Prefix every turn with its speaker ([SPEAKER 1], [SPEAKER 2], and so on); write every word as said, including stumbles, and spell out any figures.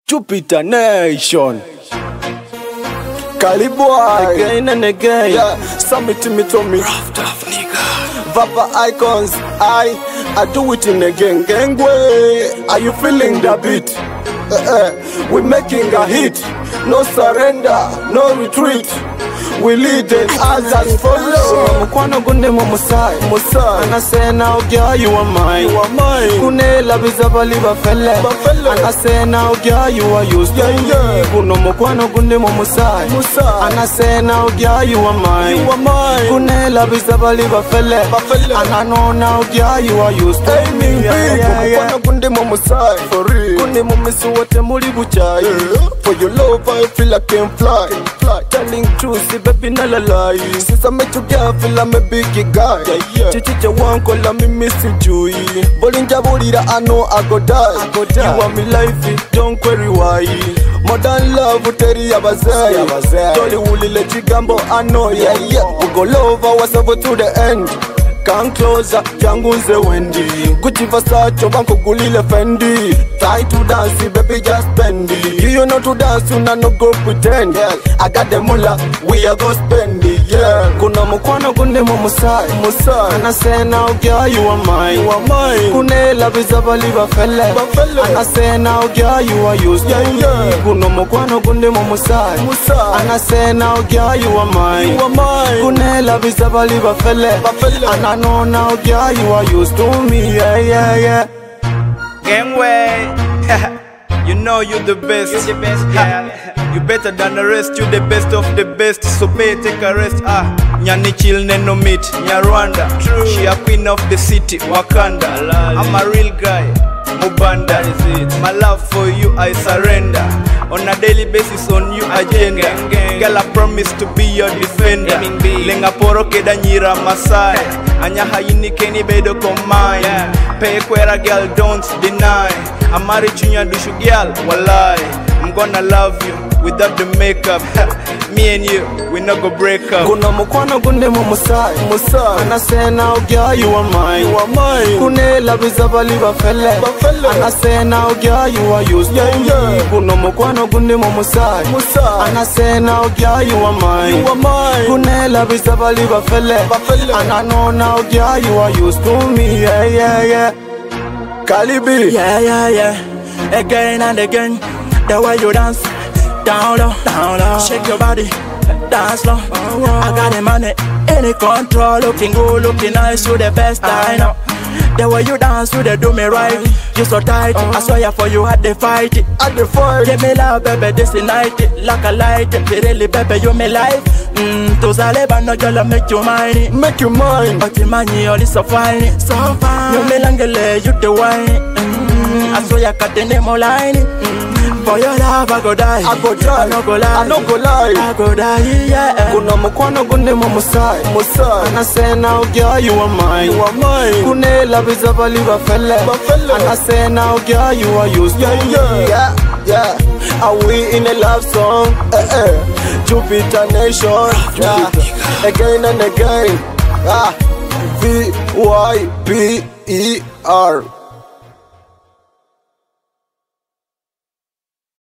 [SPEAKER 1] Jupiter Nation. Caliboy again and again. Yeah, summit to me to me. Rough tough nigga. Vapa icons. I I do it in again. Gang way. Are you feeling the beat? Uh, uh, we're making a hit. No surrender, no retreat. We lead and others follow. Mukwana gunde mo musai, musai. And I say now, girl, you are mine. You are mine. Kune labiza baliba felle, felle. And I say now, girl, you are used. Yeah, yeah. Kuno mukwana gunde mo musai, musai. And I say now, girl, you are mine. You are mine. Kune labiza baliba felle, felle. And I know now, girl, you are used. Hey, me, yeah, yeah, yeah. Mukwana gunde mo musai, for real. Kune mo misu wate muri buchai. For your love, I feel I can fly. Can fly. Telling truth, baby, not a lie. Since I met you, girl, I feel I'm a big guy. Chichicha one call me missing Joey. But in Jabolida, I know I go die. I go die. You want me life, don't query why. Modern love, Terry Abazai. Tolly Woolly let you gamble, I know, yeah, yeah. We go love ourselves to the end. Come closer, Jangunze Wendy. Gucci Versace, Banco Gulile Fendi. Try to dance, baby, just bend it. You know to dance, you know go pretend. Yeah. I got the mullah, we are go spend it. Yeah. Kuna mukwana gunde mo musai, musai. And I say now, girl, you are mine. You are mine. Kune labiza baliba felle, felle. And I say now, girl, you are used. Yeah, yeah. Kuna mukwana gunde mo musai, musai. And I say now, girl, you are mine. You are mine. Kune labiza baliba felle, felle. I know now, girl, you are used to me, yeah, yeah, yeah.
[SPEAKER 2] Gangway, you know you're the best. You're the best, girl. You better than the rest. You the best of the best. So pay, take a rest. Ah, Nyani chill, no meet. Nyarwanda, true. She a queen of the city, Wakanda. I'm a real guy, Mubanda. Is it? My love for you, I surrender. On a daily basis, on you agenda. Girl, I promise to be your defender. Lenga poro keda nyira Masai. Anya hayini keni bedo komai. Pay kwera girl, don't deny. I'm married junior dushu girl, walai. I'm gonna love you without the makeup. Me and you, we not go break up.
[SPEAKER 1] Kuna mukwana gunde mo musai, musai. And I say now, girl, you are mine. You are mine. Kune labiza baliba felle, felle. And I say now, girl, you are used. Yeah, yeah. Kuna mukwana gunde mo musai, musai. And I say now, girl, you are mine. You are mine. Kune labiza baliba felle, felle. And I know now, girl, you are used to me. Yeah, yeah, yeah. Calibi.
[SPEAKER 3] Yeah, yeah, yeah. Again and again, the way you dance. Down low, down low. Shake your body, dance low. Oh, oh. I got the money, any control. Looking good, looking nice, you the best I know. The way you dance, you they do me right. You so tight, uh, I swear for you had the fight.
[SPEAKER 1] At the fight,
[SPEAKER 3] give me love, baby, this night. Like a light, really, baby, you me life. Mmm, to Zaleba, no girl, make you mine.
[SPEAKER 1] Make you mine.
[SPEAKER 3] But the money, all is so fine, so fine. You me langele, you the wine. Mmm, I swear I got the name online. Mm. For your love, I go die.
[SPEAKER 1] I go die.
[SPEAKER 3] I no go lie.
[SPEAKER 1] I no go lie.
[SPEAKER 3] I go die, yeah.
[SPEAKER 1] Kuna mukwana gunde mo musai, musai. And I say now, girl, you are mine. You are mine. Kune labiza baliba felle, felle. And I say now, girl, you are used. Yeah, yeah, yeah, yeah. Are we in a love song? Eh, eh. Jupiter Nation. Yeah. Again and again. Ah. V Y P E R.